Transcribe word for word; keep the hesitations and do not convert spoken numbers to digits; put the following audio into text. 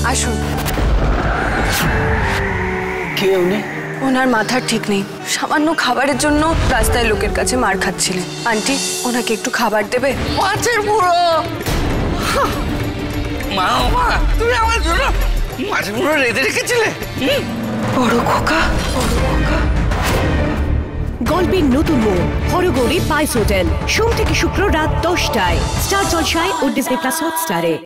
আসুন। কে উনি? ওনার মাথার ঠিক নেই, সামান্য খাবারের জন্য রাস্তায় লোকের কাছে মার খাচ্ছিলেন। আন্টি, ওনাকে একটু খাবার দেবে? মাছের বুড়ো, মা মা তুমি আমার জন্য মাছের বুড়ো রেঁধে রেখেছিলে? বড় খোকা, বড় খোকা। গল্পের নতুন মোড়, হরগৌরী পাইস হোটেল, সোম থেকে শুক্র রাত দশটায় স্টার জলসায় ও ডিজনি প্লাস হটস্টারে।